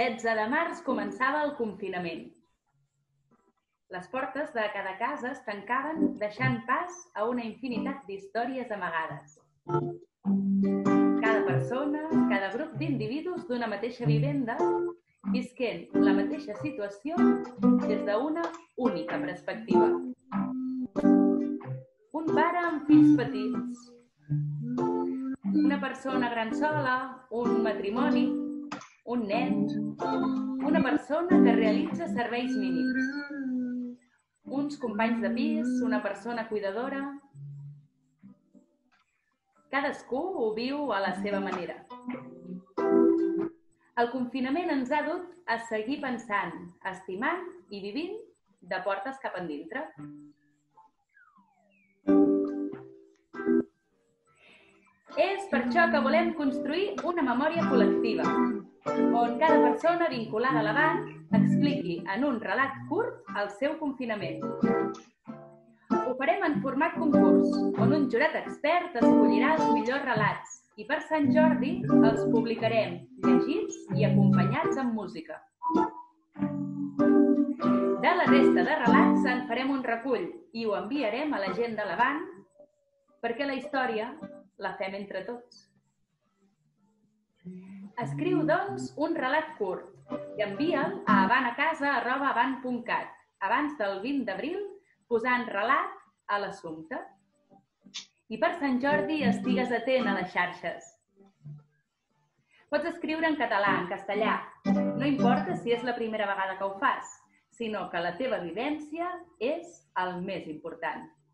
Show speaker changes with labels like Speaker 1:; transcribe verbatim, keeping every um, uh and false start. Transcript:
Speaker 1: setze de març començava el confinament. Les portes de cada casa es tancaven deixant pas a una infinitat d'històries amagades. Cada persona, cada grup d'individus d'una mateixa vivenda visquent la mateixa situació des d'una única perspectiva. Un pare amb fills petits, una persona gran sola, un matrimoni, un nen, una persona que realitza serveis mínims, uns companys de pis, una persona cuidadora. Cadascú ho viu a la seva manera. El confinament ens ha dut a seguir pensant, estimant i vivint de portes cap endintre. És per això que volem construir una memòria col·lectiva, on cada persona vinculada a l'Avant expliqui en un relat curt el seu confinament. Ho farem en format concurs, on un jurat expert escollirà els millors relats i per Sant Jordi els publicarem llegits i acompanyats amb música. De la resta de relats en farem un recull i ho enviarem a la gent de l'Avant perquè la història la fem entre tots. Escriu, doncs, un relat curt i envia'l a avantacasa arroba avant punt cat abans del vint d'abril posant relat a l'assumpte. I per Sant Jordi estigues atent a les xarxes. Pots escriure en català, en castellà. No importa si és la primera vegada que ho fas, sinó que la teva vivència és el més important.